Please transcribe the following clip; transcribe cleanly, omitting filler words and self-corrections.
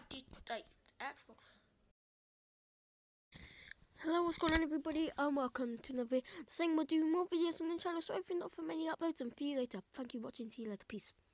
have the Xbox. Hello, what's going on everybody, and welcome to another saying we'll do more videos on the channel, so if you're not for many uploads, and see you later. Thank you for watching, see you later, peace.